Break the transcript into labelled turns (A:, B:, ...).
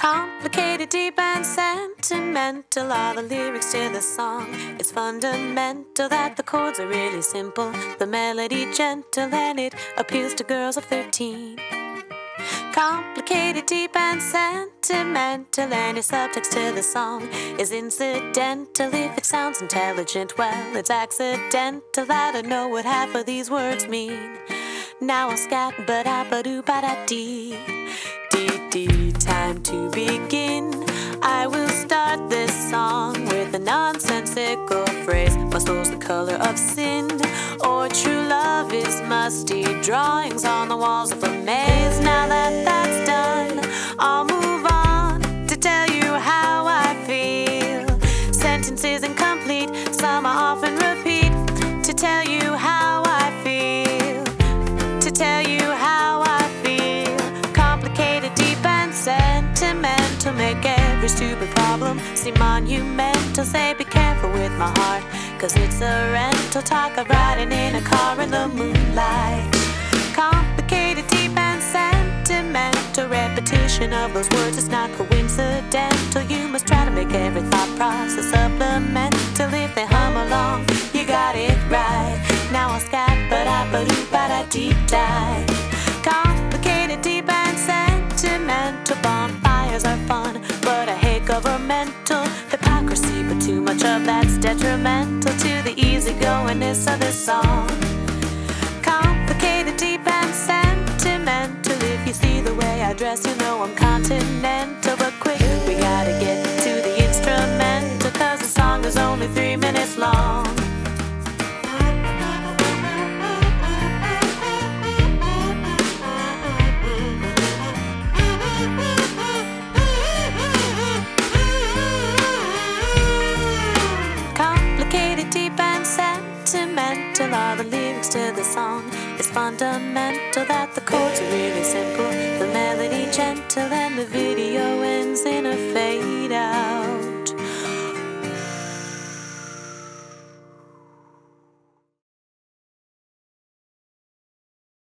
A: Complicated, deep, and sentimental are the lyrics to the song. It's fundamental that the chords are really simple, the melody gentle, and it appeals to girls of 13. Complicated, deep, and sentimental, and your subtext to the song is incidental. If it sounds intelligent, well, it's accidental that I know what half of these words mean. Now I'll scat ba-da-ba-doo-ba-da-dee. Dee-dee, time to begin. I will start this song with a nonsensical phrase. My soul's the color of sin, or true love is musty drawings on the walls of a maze. Now that that's done, I'll move on to tell you how I feel. Sentences incomplete, some I often repeat to tell you how I feel. To tell you how I feel. Complicated, deep, and sentimental make every stupid problem seem monumental. Say be careful with my heart, 'cause it's a rental. Talk of riding in a car in the moonlight. Complicated, deep, and sentimental. Repetition of those words is not coincidental. You must try to make every thought process supplemental. If they hum along, you got it right. Now I'll scat ba-da-ba-doo-ba-da-deep dive. Complicated, deep, and sentimental. Bonfires are fun, but I hate governmental hypocrisy. But too much of that's detrimental to the easygoingness of this song. Complicated, deep, and sentimental. If you see the way I dress, you know I'm continental. But quick, we gotta get to the instrumental, 'cause the song is only 3 minutes long. Complicated, deep, and sentimental are the lyrics to the song. It's fundamental that the chords are really simple, the melody gentle, and the video ends in a fade out.